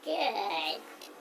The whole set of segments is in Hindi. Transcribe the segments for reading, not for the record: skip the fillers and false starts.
good.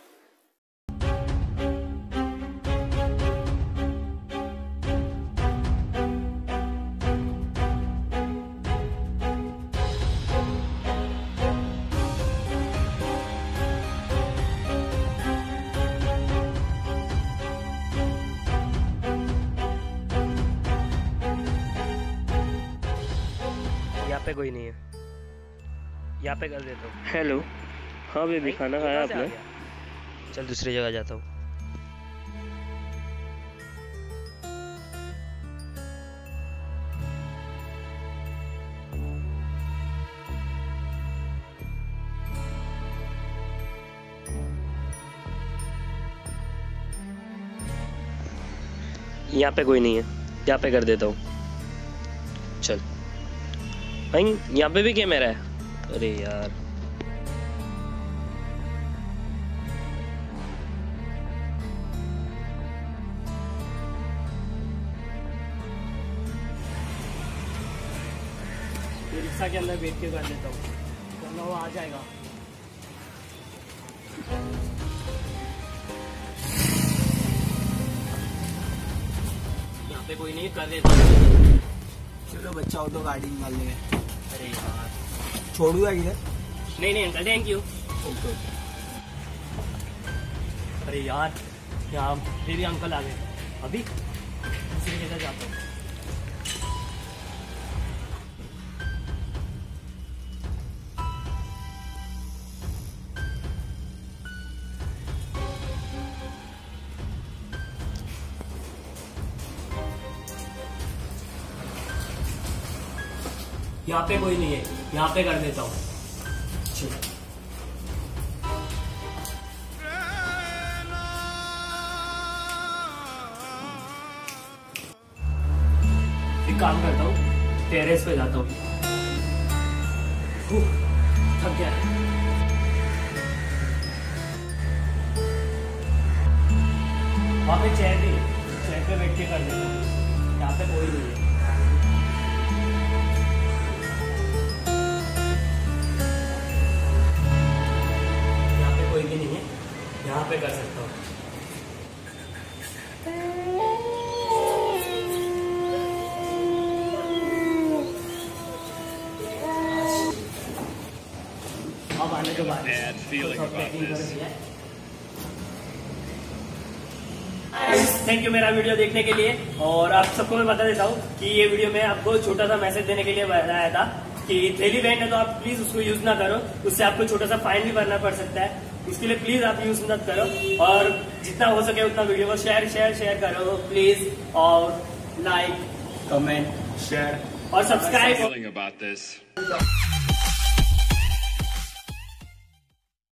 यहाँ पे कोई नहीं है, यहाँ पे कर देता हूँ। हेलो, हाँ बेबी, खाना खाया आपने? चल दूसरी जगह जाता हूँ। यहाँ पे कोई नहीं है, यहाँ पे कर देता हूँ। चल भाई, यहाँ पे भी कैमरा है। अरे यार, रिक्शा के अंदर बैठ के कर लेता हूँ, वरना वो आ जाएगा। यहाँ पे कोई नहीं, कर देता हूँ। चलो बच्चा हो तो गाड़ी निकाल लेंगे। अरे यार, छोड़ दूँ इधर? नहीं अंकल, थैंक यू। ओके। अरे यार, यहाँ फिर भी अंकल आ गए। अभी दूसरी जगह जाता हूँ। यहाँ पे कोई नहीं है, यहाँ पे कर देता हूँ। एक काम करता हूँ, टेरेस पे जाता हूँ। थक गया। वहाँ पे चेयर भी है, चेयर पे बैठ के कर देता हूँ। यहाँ पे कोई नहीं है। कोई भी नहीं है, यहाँ पे कर सकता हूँ। अब आने के बाद थैंक यू मेरा वीडियो देखने के लिए। और आप सबको मैं बता देता हूँ कि ये वीडियो में आपको छोटा सा मैसेज देने के लिए बनाया था कि थैली बैंड है तो आप प्लीज उसको यूज ना करो, उससे आपको छोटा सा फाइन भी भरना पड़ सकता है। इसके लिए प्लीज आप यूज मत करो, और जितना हो सके उतना वीडियो को शेयर करो प्लीज, और लाइक, कमेंट, शेयर और सब्सक्राइब।